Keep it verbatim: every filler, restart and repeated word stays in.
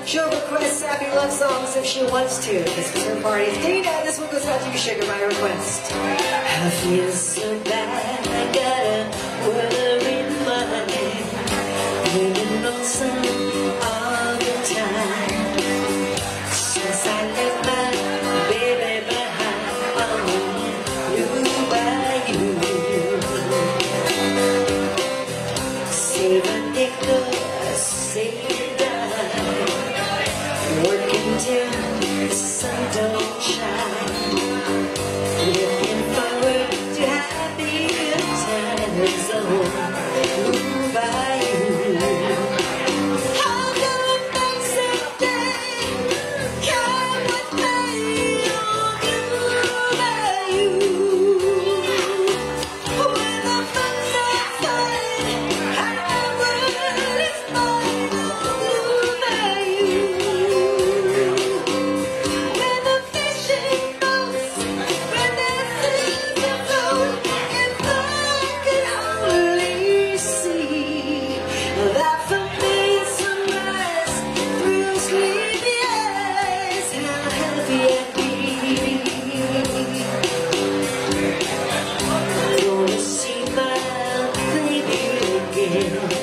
She'll request happy love songs if she wants to. This is her party. Dana, this one goes out to you, Sugar, my request. I feel so bad, I got a worried mind, living lonesome all the time. Since I left my baby behind on Blue Bayou, save a nickel, save a dime, working till the sun don't shine, looking forward to happy good times on Blue Bayou. I'm gonna make someday, come with me on Blue Bayou. When the fun's outside, our world is mine on Blue Bayou. When the fishing boats, when their seas afloat, if I could only see that familiar sunrise through sleepy eyes, how happy I'd be. Gonna see my baby again.